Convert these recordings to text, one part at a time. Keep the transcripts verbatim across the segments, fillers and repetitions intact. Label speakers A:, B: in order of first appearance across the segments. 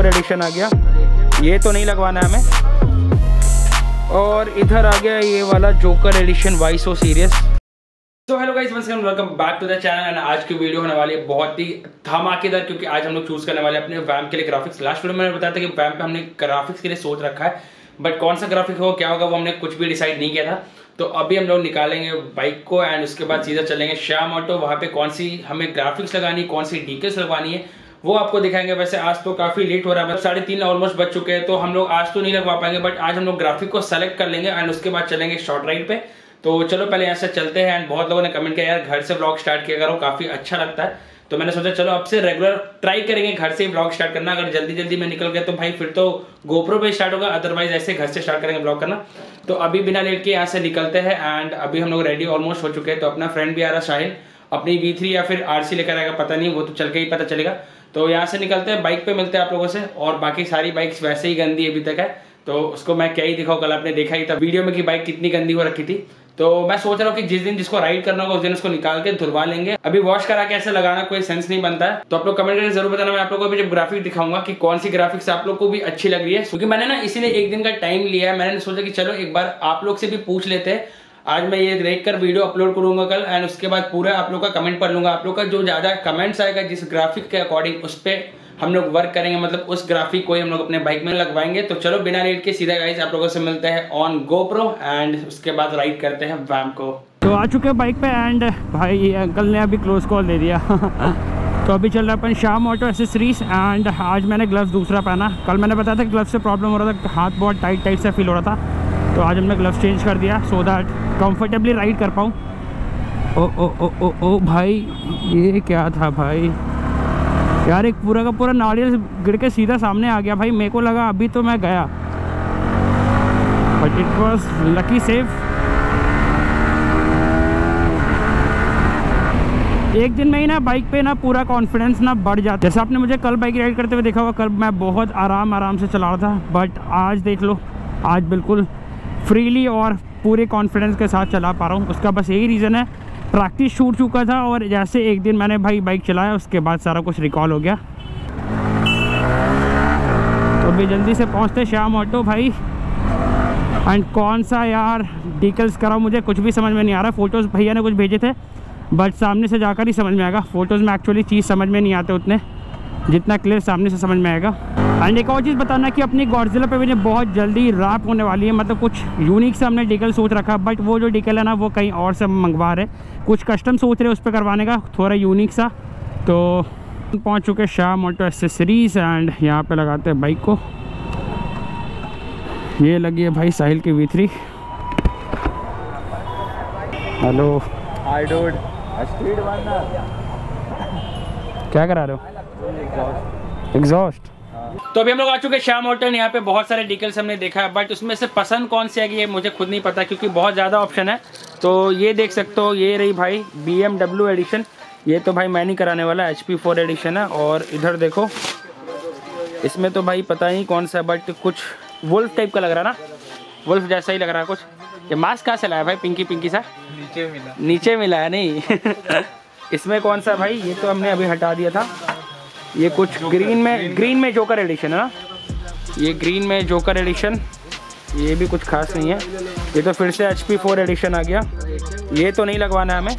A: Four edition आ गया, ये तो नहीं लगवाना है हमें। और इधर आ गया ये वाला joker edition, why so serious. तो hello guys, once again welcome back to the channel. And आज की वीडियो होने वाली है बहुत ही धमाकेदार, क्योंकि आज हम लोग चूज करने वाले अपने वैम्प के लिए ग्राफिक्स। लास्ट वीडियो में मैंने बताया था कि वैम्प पे हमने ग्राफिक्स के लिए सोच रखा है, बट कौन सा ग्राफिक हो क्या होगा वो हमने कुछ भी डिसाइड नहीं किया था। तो अभी हम लोग निकालेंगे बाइक को एंड उसके बाद सीधा चलेंगे श्याम ऑटो। वहाँ पे कौन सी हमें ग्राफिक्स लगानी, कौन सी डीकेल्स लगवानी है वो आपको दिखाएंगे। वैसे आज तो काफी लेट हो रहा है, साढ़े तीन ऑलमोस्ट बज चुके हैं, तो हम लोग आज तो नहीं लगवा पाएंगे, बट आज हम लोग ग्राफिक को सेलेक्ट कर लेंगे एंड उसके बाद चलेंगे शॉर्ट राइड पे। तो चलो पहले यहाँ से चलते हैं। एंड बहुत लोगों ने कमेंट किया यार घर से ब्लॉग स्टार्ट किया करो, काफी अच्छा लगता है। तो मैंने सोचा चलो अब से रेगुलर ट्राई करेंगे घर से ही ब्लॉग स्टार्ट करना। अगर जल्दी जल्दी में निकल गया तो भाई फिर तो गोप्रो पे स्टार्ट होगा, अदरवाइज ऐसे घर से स्टार्ट करेंगे ब्लॉग करना। तो अभी बिना लेट के यहाँ से निकलते हैं। एंड अभी हम लोग रेडी ऑलमोस्ट हो चुके हैं। तो अपना फ्रेंड भी आ रहा साहिल, अपनी वी थ्री या फिर आरसी लेकर आएगा, पता नहीं, वो तो चल के ही पता चलेगा। तो यहाँ से निकलते हैं, बाइक पे मिलते हैं आप लोगों से। और बाकी सारी बाइक्स वैसे ही गंदी अभी तक है, तो उसको मैं क्या ही दिखाऊं, कल आपने देखा ही था वीडियो में कि बाइक कितनी गंदी हो रखी थी। तो मैं सोच रहा हूँ कि जिस दिन जिसको राइड करना होगा उस दिन उसको निकाल के धुलवा लेंगे। अभी वॉश करा के ऐसे लगाना कोई सेंस नहीं बनता है। तो आप लोग कमेंट करके जरूर बताना, मैं आप लोगों को भी जब ग्राफिक दिखाऊंगा कि कौन सी ग्राफिक्स आप लोग को भी अच्छी लग रही है। क्योंकि मैंने ना इसीलिए एक दिन का टाइम लिया है, मैंने सोचा कि चलो एक बार आप लोग से भी पूछ लेते हैं। आज मैं ये देख कर वीडियो अपलोड करूंगा कल, एंड उसके बाद पूरा आप लोग का कमेंट पढ़ लूंगा। आप लोग का जो ज्यादा कमेंट्स आएगा जिस ग्राफिक के अकॉर्डिंग, उस पर हम लोग वर्क करेंगे, मतलब उस ग्राफिक को ही हम लोग अपने बाइक में लगवाएंगे। तो चलो बिना लेट के सीधा गाइस आप लोगों से मिलते हैं ऑन गोप्रो एंड उसके बाद राइड करते हैं वैम्प को। तो आ चुके हैं बाइक पे एंड भाई अंकल ने अभी क्लोज कॉल दे दिया। तो अभी चल रहा है अपन श्याम ऑटो एसेसरीज। एंड आज मैंने ग्लव्स दूसरा पहना। कल मैंने बताया था ग्लव्स से प्रॉब्लम हो रहा था, हाथ बहुत टाइट टाइट से फील हो रहा था। तो आज हमने ग्लव्स चेंज कर दिया सो दैट कंफर्टेबली राइड कर पाऊँ। ओ ओ ओ ओ ओ भाई ये क्या था भाई यार, एक पूरा का पूरा नारियल गिर के सीधा सामने आ गया भाई। मेरे को लगा अभी तो मैं गया, but it was lucky safe. एक दिन में ही ना बाइक पे ना पूरा कॉन्फिडेंस ना बढ़ जाता है। जैसे आपने मुझे कल बाइक राइड करते हुए देखा होगा, कल मैं बहुत आराम आराम से चला रहा था, बट आज देख लो, आज बिल्कुल फ्रीली और पूरे कॉन्फिडेंस के साथ चला पा रहा हूँ। उसका बस यही रीज़न है, प्रैक्टिस छूट चुका था और जैसे एक दिन मैंने भाई बाइक चलाया उसके बाद सारा कुछ रिकॉल हो गया। तो अभी जल्दी से पहुँचते श्याम ऑटो भाई। एंड कौन सा यार डीकल्स कराओ, मुझे कुछ भी समझ में नहीं आ रहा। फ़ोटोज़ भैया ने कुछ भेजे थे, बट सामने से जाकर ही समझ में आएगा। फ़ोटोज़ में एक्चुअली चीज़ समझ में नहीं आते उतने जितना क्लियर सामने से समझ में आएगा। एंड एक और चीज़ बताना कि अपनी गॉडजिला पे भी बहुत जल्दी रैप होने वाली है, मतलब कुछ यूनिक से हमने डीकल सोच रखा, बट वो जो डीकल है ना वो कहीं और से मंगवा रहे, कुछ कस्टम सोच रहे उस पर करवाने का, थोड़ा यूनिक सा। तो पहुंच चुके श्याम ऑटो एसेसरीज एंड यहाँ पे लगाते हैं बाइक को। ये लगी है भाई साहिल की V three. Hello
B: hi dude, speed बनना
A: क्या करा रहे हो? एग्जॉस्ट। तो अभी हम लोग आ चुके हैं श्याम ऑटो। यहाँ पे बहुत सारे डीकल्स हमने देखा है, बट उसमें से पसंद कौन सी आएगी ये मुझे खुद नहीं पता, क्योंकि बहुत ज़्यादा ऑप्शन है। तो ये देख सकते हो, ये रही भाई बी एम डब्ल्यू एडिशन। ये तो भाई मैं नहीं कराने वाला, एच पी फोर एडिशन है। और इधर देखो, इसमें तो भाई पता नहीं कौन सा, बट कुछ वुल्फ टाइप का लग रहा है ना, वुल्फ जैसा ही लग रहा है कुछ। ये मास्क कहाँ से लाया भाई, पिंकी पिंकी सा?
B: नीचे मिला,
A: नीचे मिला है नहीं। इसमें कौन सा भाई, ये तो हमने अभी हटा दिया था। ये कुछ ग्रीन में, ग्रीन में जोकर एडिशन है ना, ये ग्रीन में जोकर एडिशन। ये भी कुछ खास नहीं है। ये तो फिर से एच पी फोर एडिशन आ गया, ये तो नहीं लगवाना है हमें।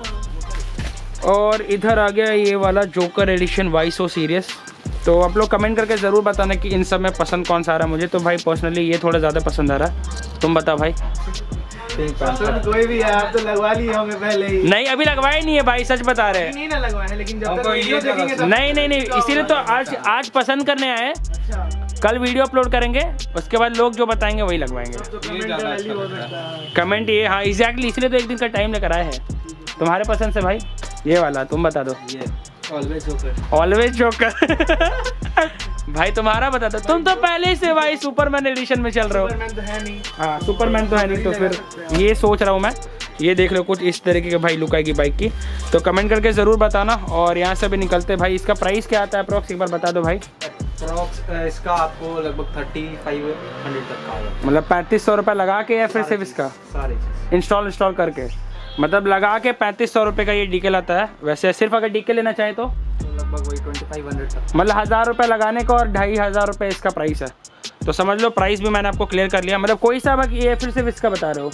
A: और इधर आ गया ये वाला joker edition, why so serious. तो आप लोग कमेंट करके ज़रूर बताना कि इन सब में पसंद कौन सा आ रहा है मुझे। तो भाई पर्सनली ये थोड़ा ज़्यादा पसंद आ रहा है, तुम बता भाई।
B: कोई भी है, आप तो लगवा लिए होंगे पहले ही।
A: नहीं अभी लगवाए नहीं है भाई, सच बता रहे हैं।
B: नहीं ना लगवाए हैं, लेकिन जब तक वीडियो देखेंगे तो
A: नहीं नहीं नहीं, इसीलिए तो आज आज पसंद करने आए। कल वीडियो अपलोड करेंगे, उसके बाद लोग जो बताएंगे वही लगवाएंगे। कमेंट ये, हाँ एग्जैक्टली, इसलिए तो एक दिन का टाइम लेकर आए हैं। तुम्हारे पसंद से भाई ये वाला तुम बता दो।
B: Always joker,
A: always joker. भाई तुम्हारा बता दो, तुम तो पहले से भाई सुपरमैन एडिशन में चल रहे हो।
B: सुपरमैन तो है नहीं।
A: हाँ सुपरमैन तो है नहीं, तो फिर ये सोच रहा हूँ मैं। ये देख लो कुछ इस तरीके के भाई लुक आएगी बाइक की। तो कमेंट करके ज़रूर बताना। और यहाँ से भी निकलते भाई, इसका प्राइस क्या आता है अप्रॉक्स, एक बार बता दो भाई।
B: अप्रॉक्स इसका आपको लगभग थर्टी फाइव हंड्रेड तक का आएगा,
A: मतलब पैंतीस सौ रुपये लगा के या फिर सिर्फ इसका
B: सारे
A: इंस्टॉल इंस्टॉल करके, मतलब लगा के पैंतीस सौ रुपये का ये डीके आता है। वैसे सिर्फ अगर डीके लेना चाहे तो
B: लगभग वही ट्वेंटी फाइव हंड्रेड तक।
A: मतलब हज़ार रुपये लगाने का और ढाई हज़ार रुपये इसका प्राइस है। तो समझ लो प्राइस भी मैंने आपको क्लियर कर लिया। मतलब कोई सा बाकी ये फिर सिर्फ इसका बता रहे हो?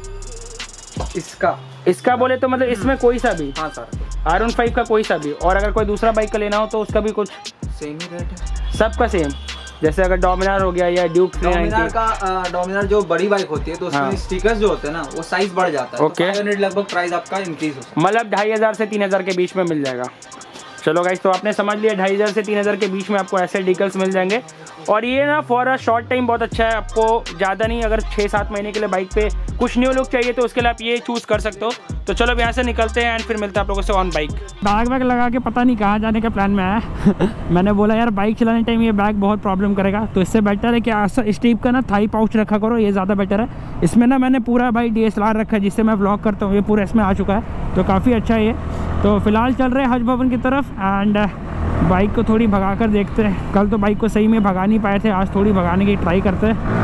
B: इसका
A: इसका बोले तो मतलब इसमें कोई सा भी?
B: हाँ सर,
A: आर वन फाइव का कोई सा भी। और अगर कोई दूसरा बाइक का लेना हो तो उसका भी कुछ
B: सेम ही रेट है?
A: सबका सेम। जैसे अगर डोमिनार हो गया या ड्यूक
B: डोमिनार का डोमिनार जो बड़ी बाइक होती है तो उसमें
A: हाँ।
B: स्टिकर्स जो होते हैं ना वो साइज बढ़ जाता है।
A: ओके।
B: तो लगभग प्राइस आपका इंक्रीज हो सकता है।
A: मतलब ढाई हज़ार से तीन हज़ार के बीच में मिल जाएगा। चलो गाइस, तो आपने समझ लिया ढाई हज़ार से तीन हज़ार के बीच में आपको ऐसे डीकल्स मिल जाएंगे। और ये ना फॉर अ शॉर्ट टाइम बहुत अच्छा है। आपको ज़्यादा नहीं, अगर छः सात महीने के लिए बाइक पे कुछ न्यू लुक चाहिए तो उसके लिए आप ये चूज़ कर सकते हो। तो चलो अब यहाँ से निकलते हैं एंड फिर मिलते हैं आप लोगों से ऑन बाइक। बैग वैग लगा के पता नहीं कहाँ जाने का प्लान में आया। मैंने बोला यार बाइक चलाने टाइम ये बैग बहुत प्रॉब्लम करेगा, तो इससे बेटर है कि इस टाइप का ना थाई पाउच रखा करो, ये ज़्यादा बेटर है। इसमें ना मैंने पूरा भाई डी एस एल आर रखा है जिससे मैं व्लॉग करता हूँ, ये पूरा इसमें आ चुका है, तो काफ़ी अच्छा है ये। तो फिलहाल चल रहे हैं हज भवन की तरफ एंड बाइक को थोड़ी भगा कर देखते हैं। कल तो बाइक को सही में भगा नहीं पाए थे, आज थोड़ी भगाने की ट्राई करते हैं।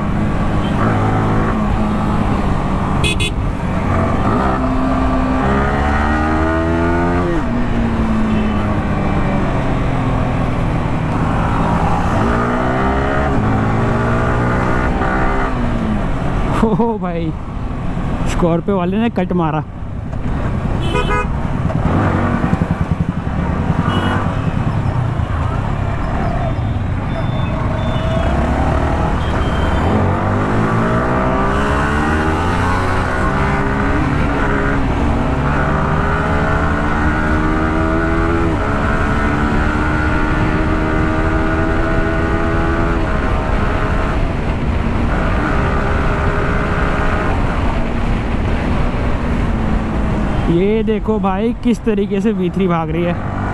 A: ओ भाई, स्कॉर्पियो वाले ने कट मारा। ये देखो भाई किस तरीके से वी थ्री भाग रही है।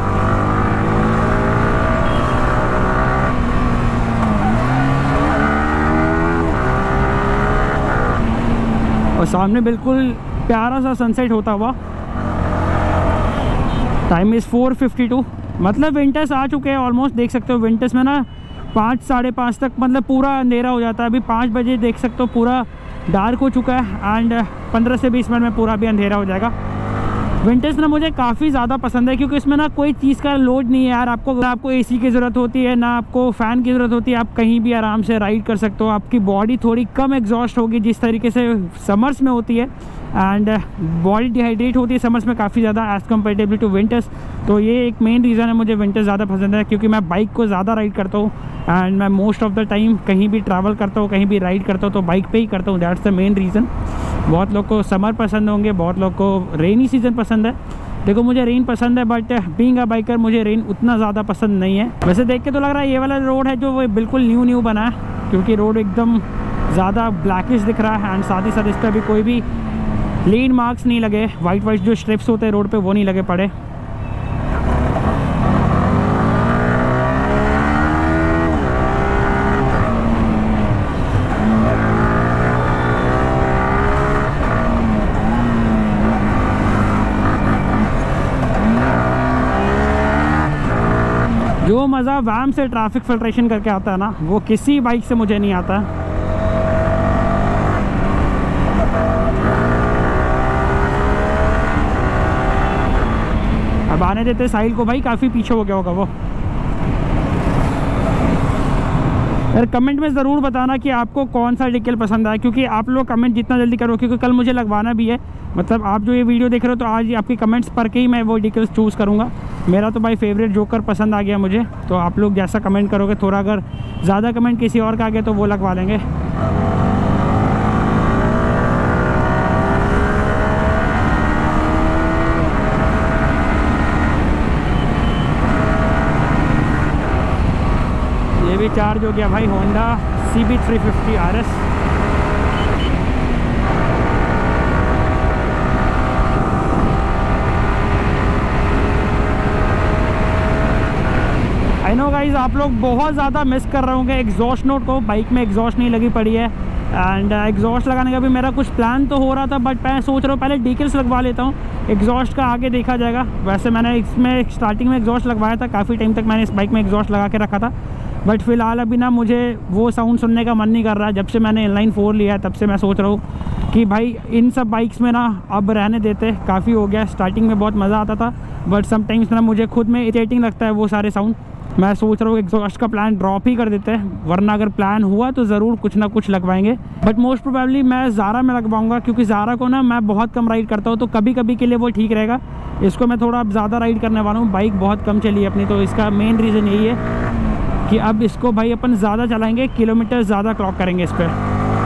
A: और सामने बिल्कुल प्यारा सा सनसेट होता हुआ। Time is four fifty two. मतलब विंटर्स आ चुके हैं ऑलमोस्ट, देख सकते हो। विंटर्स में ना पाँच साढ़े पाँच तक मतलब पूरा अंधेरा हो जाता है। अभी पाँच बजे देख सकते हो पूरा डार्क हो चुका है एंड पंद्रह से बीस मिनट में पूरा भी अंधेरा हो जाएगा। विंटर्स ना मुझे काफ़ी ज़्यादा पसंद है क्योंकि इसमें ना कोई चीज़ का लोड नहीं है यार। आपको ना आपको एसी की ज़रूरत होती है, ना आपको फ़ैन की ज़रूरत होती है। आप कहीं भी आराम से राइड कर सकते हो। आपकी बॉडी थोड़ी कम एग्जॉस्ट होगी जिस तरीके से समर्स में होती है एंड बॉडी डिहाइड्रेट होती है समर्स में काफ़ी ज़्यादा एज़ कम्पेरेटिवली टू विंटर्स। तो ये एक मेन रीज़न है मुझे विंटर्स ज़्यादा पसंद है, क्योंकि मैं बाइक को ज़्यादा राइड करता हूँ एंड मैं मोस्ट ऑफ द टाइम कहीं भी ट्रैवल करता हूँ, कहीं भी राइड करता हूँ तो बाइक पे ही करता हूँ। That's the main reason. बहुत लोग को समर पसंद होंगे, बहुत लोग को रेनी सीज़न पसंद है। देखो मुझे रेन पसंद है बट बीइंग अ बाइकर मुझे रेन उतना ज़्यादा पसंद नहीं है। वैसे देख के तो लग रहा है ये वाला रोड है जो वो बिल्कुल न्यू न्यू बना है, क्योंकि रोड एकदम ज़्यादा ब्लैकिश दिख रहा है एंड साथ ही साथ इस पर अभी कोई भी लेन मार्क्स नहीं लगे। वाइट वाइट जो स्ट्रिप्स होते हैं रोड पे वो नहीं लगे पड़े। जो मज़ा वैम से ट्रैफिक फिल्ट्रेशन करके आता है ना, वो किसी बाइक से मुझे नहीं आता। अब आने देते साहिल को, भाई काफ़ी पीछे हो गया होगा वो। यार कमेंट में ज़रूर बताना कि आपको कौन सा डिकल पसंद आया, क्योंकि आप लोग कमेंट जितना जल्दी करो, क्योंकि कल मुझे लगवाना भी है। मतलब आप जो ये वीडियो देख रहे हो तो आज आपके कमेंट्स पढ़ के ही मैं वो डिकल्स चूज़ करूँगा। मेरा तो भाई फेवरेट जोकर पसंद आ गया मुझे, तो आप लोग जैसा कमेंट करोगे, थोड़ा अगर ज़्यादा कमेंट किसी और का आ गया तो वो लगवा लेंगे। ये भी चार्ज हो गया भाई Honda C B three fifty R S. I know guys आप लोग बहुत ज़्यादा मिस कर रहे होंगे एग्जॉस्ट नोट को। बाइक में एग्जॉस्ट नहीं लगी पड़ी है एंड एग्जॉस्ट लगाने का भी मेरा कुछ प्लान तो हो रहा था, बट मैं सोच रहा हूँ पहले डीकल्स लगवा लेता हूँ। एग्जॉस्ट का आगे देखा जाएगा। वैसे मैंने इसमें स्टार्टिंग में एग्जॉस्ट लगवाया था, काफ़ी टाइम तक मैंने इस बाइक में एग्जॉस्ट लगा के रखा था, बट फिलहाल अभी ना मुझे वो साउंड सुनने का मन नहीं कर रहा। जब से मैंने इनलाइन फोर लिया है तब से मैं सोच रहा हूँ कि भाई इन सब बाइक्स में ना अब रहने देते, काफ़ी हो गया। स्टार्टिंग में बहुत मज़ा आता था, बट समटाइम्स ना मुझे खुद में इरिटेटिंग लगता है वो सारे साउंड। मैं सोच रहा हूँ एग्जॉस्ट का प्लान ड्रॉप ही कर देते हैं, वरना अगर प्लान हुआ तो ज़रूर कुछ ना कुछ लगवाएंगे। बट मोस्ट प्रोबेबली मैं ज़ारा में लगवाऊंगा, क्योंकि ज़ारा को ना मैं बहुत कम राइड करता हूँ, तो कभी कभी के लिए वो ठीक रहेगा। इसको मैं थोड़ा अब ज़्यादा राइड करने वाला हूँ, बाइक बहुत कम चली है अपनी, तो इसका मेन रीज़न यही है कि अब इसको भाई अपन ज़्यादा चलाएँगे, किलोमीटर ज़्यादा क्लॉक करेंगे इस पर।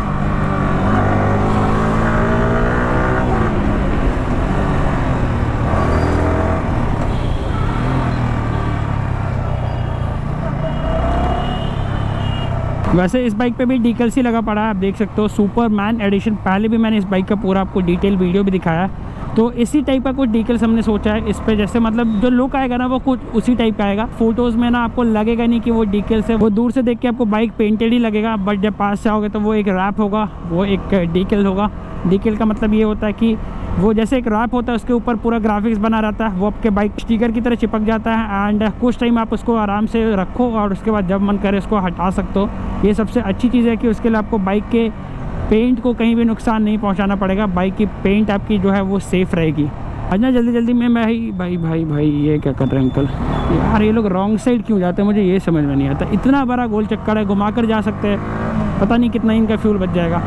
A: वैसे इस बाइक पे भी डीकल सी लगा पड़ा है, आप देख सकते हो, सुपरमैन एडिशन। पहले भी मैंने इस बाइक का पूरा आपको डिटेल वीडियो भी दिखाया है, तो इसी टाइप का कुछ डीकल्स हमने सोचा है इस पे। जैसे मतलब जो लुक आएगा ना वो कुछ उसी टाइप का आएगा। फोटोज़ में ना आपको लगेगा नहीं कि वो डीकल्स है, वो दूर से देख के आपको बाइक पेंटेड ही लगेगा, बट जब पास से आओगे तो वो एक रैप होगा, वो एक डीकल होगा। डीकल का मतलब ये होता है कि वो जैसे एक रैप होता है उसके ऊपर पूरा ग्राफिक्स बना रहता है, वो आपके बाइक स्टिकर की तरह चिपक जाता है। एंड कुछ टाइम आप उसको आराम से रखो और उसके बाद जब मन करे उसको हटा सकते हो। ये सबसे अच्छी चीज़ है कि उसके लिए आपको बाइक के पेंट को कहीं भी नुकसान नहीं पहुंचाना पड़ेगा, बाइक की पेंट आपकी जो है वो सेफ़ रहेगी। आज ना जल्दी जल्दी में भाई भाई भाई भाई ये क्या कर रहे हैं अंकल यार, ये लोग रॉन्ग साइड क्यों जाते हैं, मुझे ये समझ में नहीं आता। इतना बड़ा गोल चक्कर है, घुमा कर जा सकते हैं, पता नहीं कितना इनका फ्यूल बच जाएगा।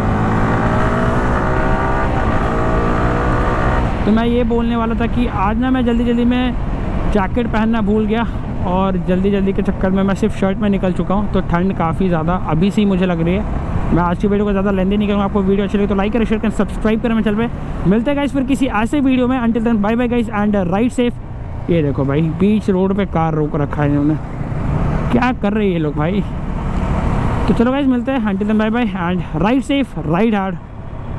A: तो मैं ये बोलने वाला था कि आज ना मैं जल्दी जल्दी में जैकेट पहनना भूल गया, और जल्दी जल्दी के चक्कर में मैं सिर्फ शर्ट में निकल चुका हूँ, तो ठंड काफ़ी ज़्यादा अभी से ही मुझे लग रही है। मैं आज की वीडियो को ज़्यादा लेंदी नहीं करूँगा। आपको वीडियो अच्छी लगे तो लाइक करें, शेयर करें, सब्सक्राइब करें। मैं चल पे मिलते हैं गाइस फिर किसी ऐसे वीडियो में। Until then bye bye guys and ride safe. ये देखो भाई बीच रोड पे कार रोक रखा है इन्होंने, क्या कर रहे हैं ये लोग भाई। तो चलो गाइस मिलते हैं, until then bye bye and ride safe, ride hard.